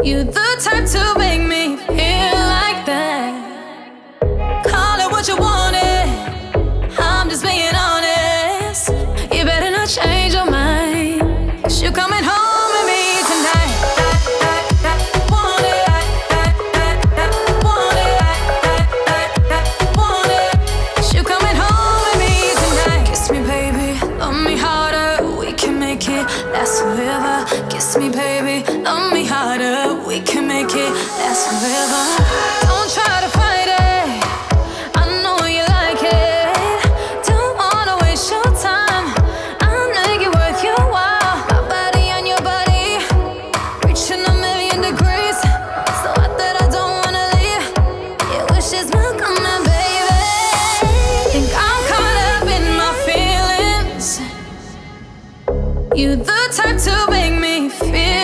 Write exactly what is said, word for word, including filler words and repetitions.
You the type to make me feel like that. Call it what you want it, I'm just being honest. You better not change your mind, 'cause you coming home with me tonight. Want it, want it, want it. 'Cause you coming home with me tonight. Kiss me baby, love me harder, we can make it last forever. Kiss me baby, love me harder, we can make it last forever. Don't try to fight it, I know you like it. Don't wanna waste your time, I'll make it worth your while. My body on your body, reaching a million degrees. So hot that I don't wanna leave, your wishes will come in, baby. Think I'm caught up in my feelings. You the type to make me feel